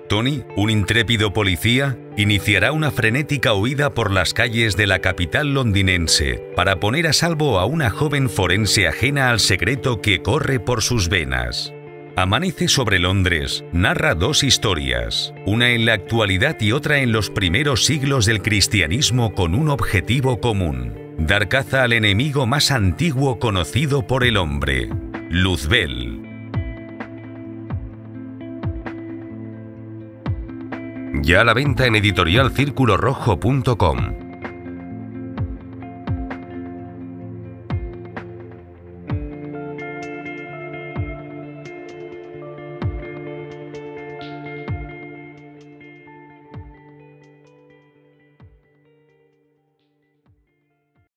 Tony, un intrépido policía, iniciará una frenética huida por las calles de la capital londinense para poner a salvo a una joven forense ajena al secreto que corre por sus venas. Amanece sobre Londres narra dos historias, una en la actualidad y otra en los primeros siglos del cristianismo con un objetivo común: dar caza al enemigo más antiguo conocido por el hombre, Luzbel. Ya a la venta en editorialcirculorrojo.com.